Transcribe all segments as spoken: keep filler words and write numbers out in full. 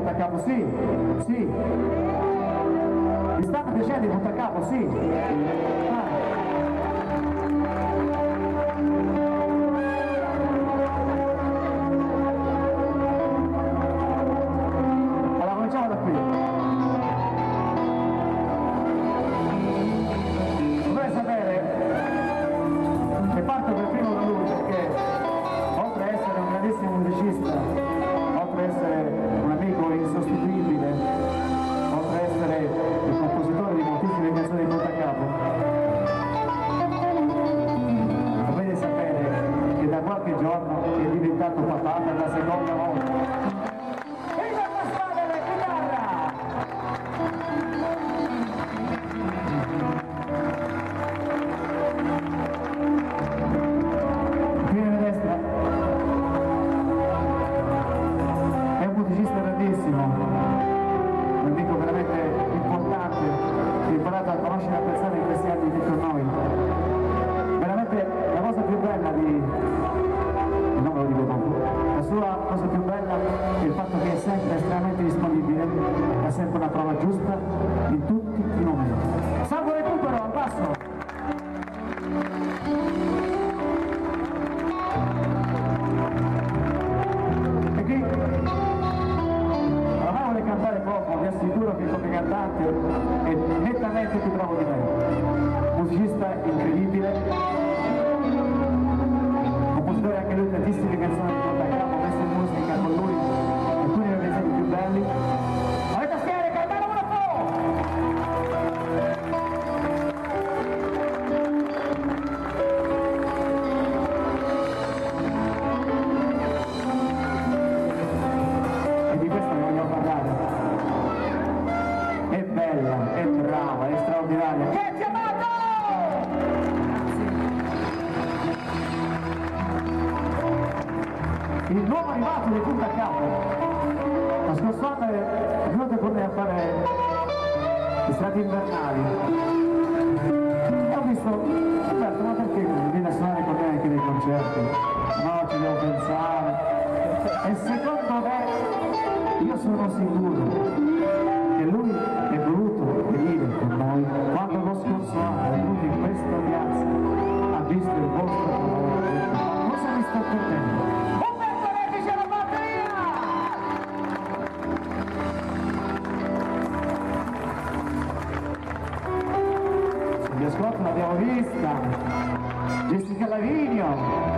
Punta a Capo? Sì, sì. Vi stanno piacendo i Punta a Capo? Sì. Ah. Oltre ad essere un amico insostituibile, oltre ad essere il compositore di moltissime canzoni di Punta a Capo, dovete sapere che da qualche giorno è diventato papà per la seconda volta. Viva la strada della chitarra! Qui a destra un amico veramente importante che ho imparato a conoscere e apprezzare in questi anni qui con noi. Veramente la cosa più bella di... non me lo dico dopo. La sua cosa più bella è il fatto che è sempre estremamente disponibile, ha sempre una prova giusta in tutti i momenti. Salvo recupero al basso! E qui vuole cantare poco, vi assicuro che come cantante è nettamente più bravo di me. Musicista incredibile, compositore anche lui tantissime canzoni di Punta a Capo, messe in musica con lui, alcuni dei esempi più belli. Alle tastiere, cantare un po'! È bella, è brava, è straordinaria. Che è chiamato! Il nuovo arrivato di Punta a Capo. La scorsa anno è venuto con me a fare le strade invernali. E ho visto, Alberto, ma perché vieni a suonare con me anche nei concerti? No, ci devo pensare. E secondo me, io sono sicuro che lui è voluto venire con noi quando lo scorso anno è venuto in questa piazza, ha visto il vostro colore. Cosa mi sta perdendo? Umberto Rebici alla batteria! Silvia Scotto l'abbiamo vista, Jessica Lavinio.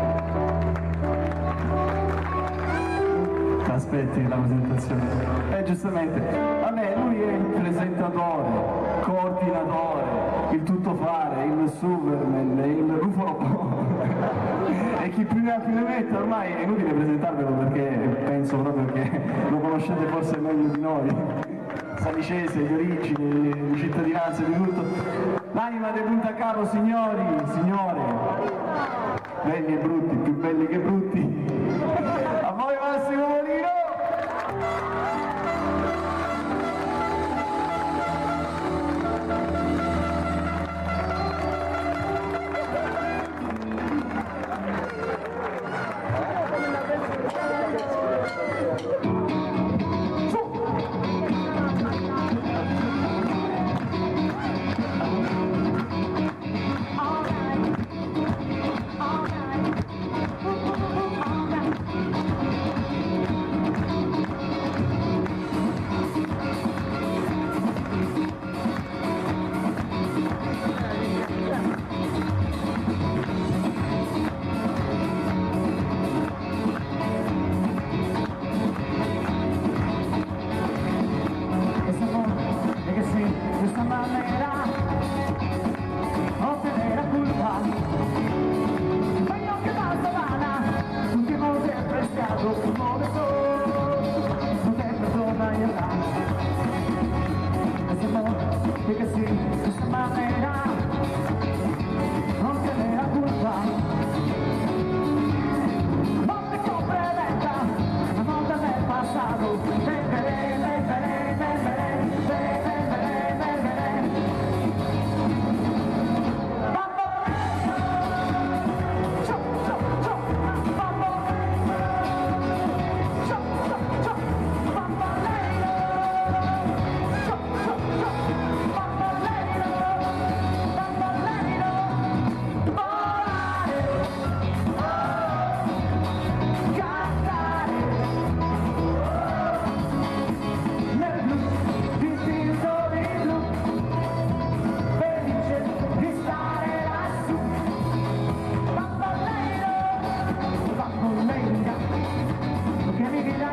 Aspetti la presentazione. E eh, giustamente, vabbè, lui è il presentatore, coordinatore, il tuttofare, il Superman, il Rufolo. E chi più ne ha più ne mette, ormai è inutile presentarvelo perché penso proprio che lo conoscete forse meglio di noi. Salicese, di origini, di cittadinanza, di tutto. L'anima di Punta a Capo, signori, signore. Belli e brutti, più belli che brutti. A voi Massimo Molino!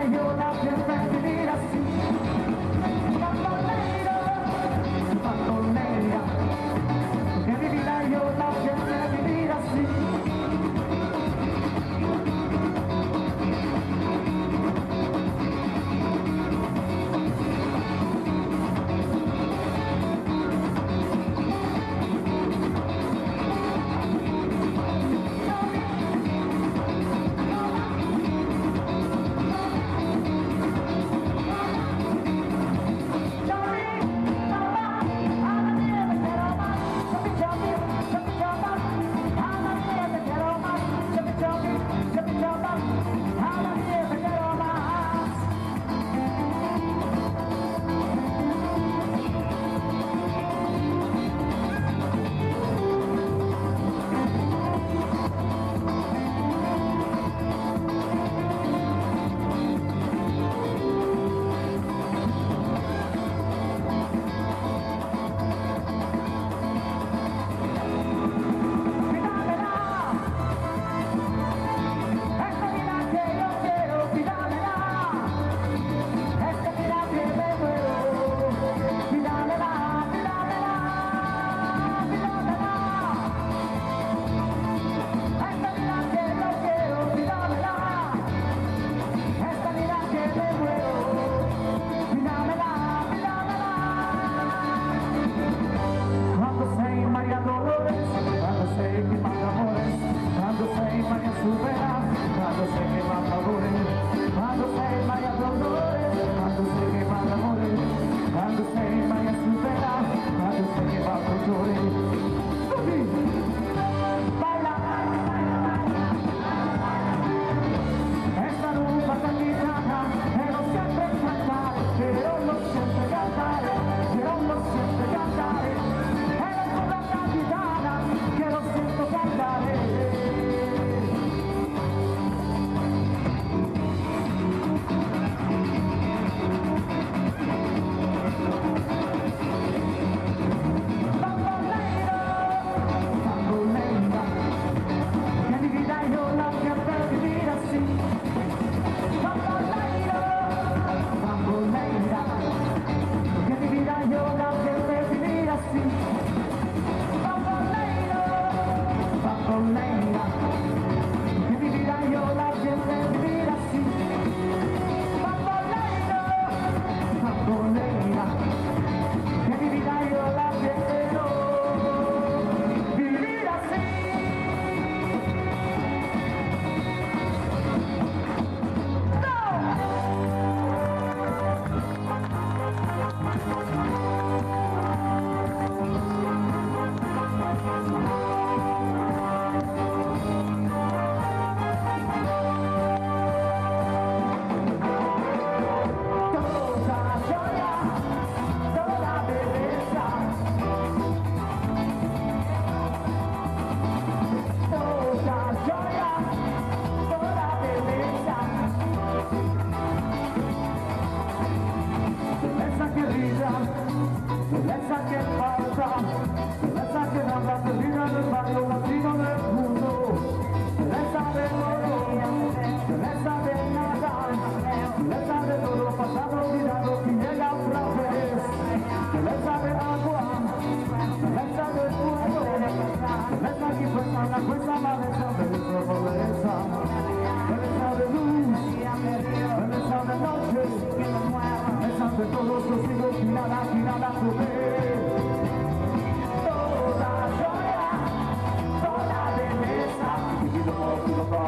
yo la pienso vivir así. Bambolero, bambolera, que mi vida yo la pienso vivir así. Todos los hijos y nada, y nada poder. Toda joya, toda belleza. Toda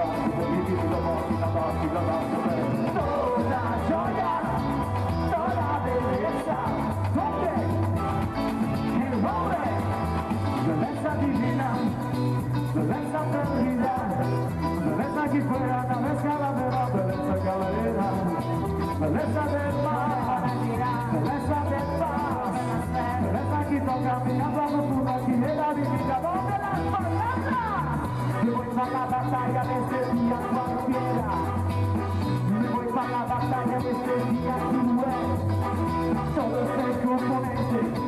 joya, toda belleza. ¿Dónde? El hombre, belleza divina, belleza perdida, belleza aquí fuera, belleza calavera, belleza calavera, belleza del mar. Belleza de paz, belleza que toca mi alma profunda, que me da vida, donde las palabras. Me voy para la batalla de este día cualquiera. Me voy para la batalla de este día cruel. Todo este componente.